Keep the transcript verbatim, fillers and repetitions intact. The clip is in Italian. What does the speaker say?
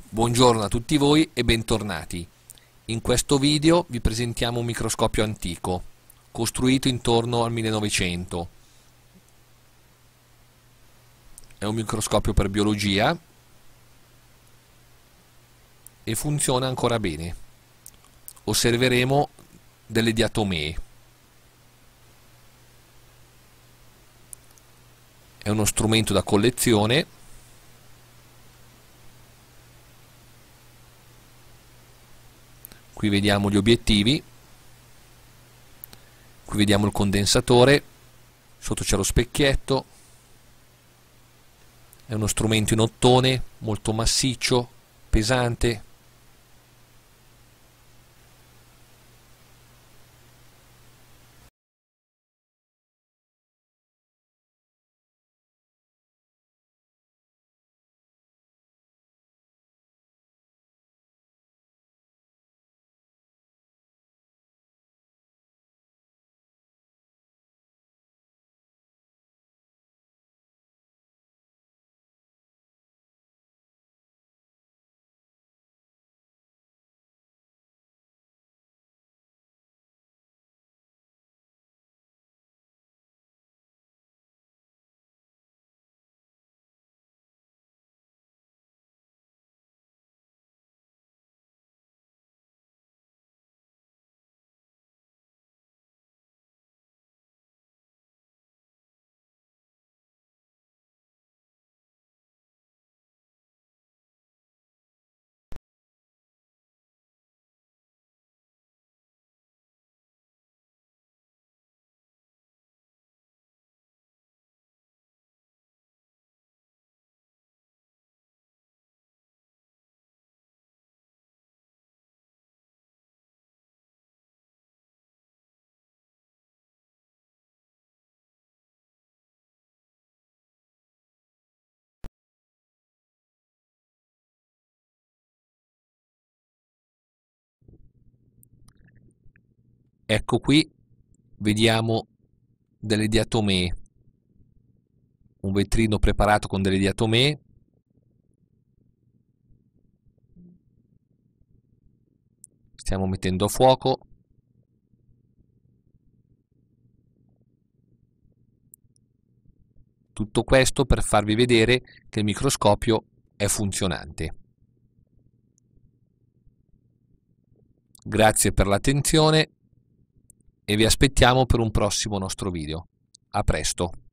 Buongiorno a tutti voi e bentornati. In questo video vi presentiamo un microscopio antico, costruito intorno al millenovecento. È un microscopio per biologia e funziona ancora bene. Osserveremo delle diatomee. È uno strumento da collezione. Qui vediamo gli obiettivi, qui vediamo il condensatore, sotto c'è lo specchietto. È uno strumento in ottone, molto massiccio, pesante. Ecco qui vediamo delle diatomee, un vetrino preparato con delle diatomee. Stiamo mettendo a fuoco. Tutto questo per farvi vedere che il microscopio è funzionante. Grazie per l'attenzione e vi aspettiamo per un prossimo nostro video. A presto!